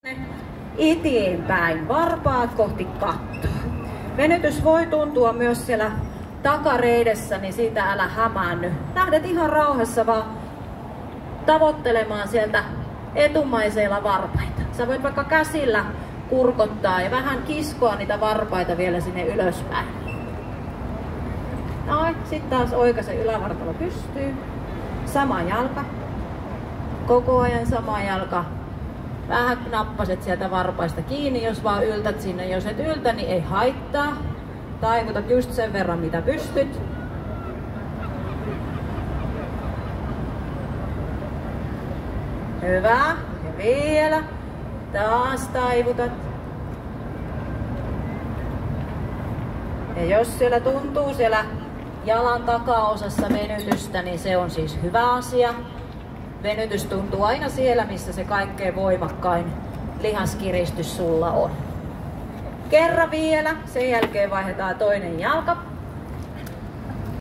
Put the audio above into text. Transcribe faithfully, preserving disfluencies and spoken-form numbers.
Eteenpäin, varpaat kohti kattoa. Venytys voi tuntua myös siellä takareidessä, niin siitä älä hämäänny. Lähdet ihan rauhassa vaan tavoittelemaan sieltä etumaiseilla varpaita. Sä voit vaikka käsillä kurkottaa ja vähän kiskoa niitä varpaita vielä sinne ylöspäin. Noin, sitten taas oikaise ylävartalo pystyy. Sama jalka. Koko ajan sama jalka. Vähän nappaset sieltä varpaista kiinni, jos vaan yltät sinne. Jos et yltä, niin ei haittaa. Taivutat just sen verran, mitä pystyt. Hyvä. Ja vielä. Taas taivutat. Ja jos siellä tuntuu siellä jalan takaosassa venytystä, niin se on siis hyvä asia. Venytys tuntuu aina siellä, missä se kaikkein voimakkain lihaskiristys sulla on. Kerran vielä, sen jälkeen vaihdetaan toinen jalka.